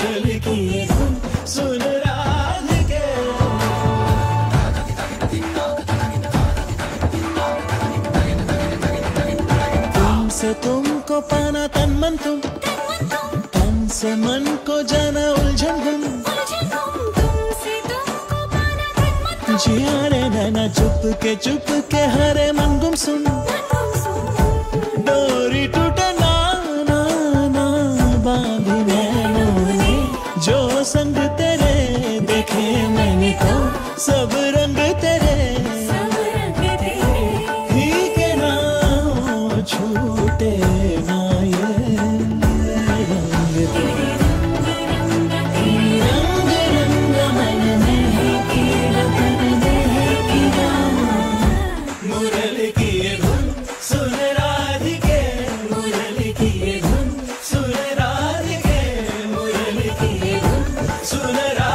मुरली की ये धुन सुन राधिके। तुमसे तुमको पाना तन मन तुम, तन से मन को जाना उलझन गुम, जिया रे नैना चुप के हरे मन गुम सुन, डोरी टूटे ना ना ना बांधी नैनों ने, जो संग तेरे देखे मैंने तो सब रंग तेरे, ही के ना हो छूटे ना ये रंग तेरे, रंग रंग मन में है कीड़ा कर दे है कीड़ा। मुरली की ये धुन सुन राधिके, मुरली की ये धुन सुन राधिके, मुरली की ये धुन सुन राधिके।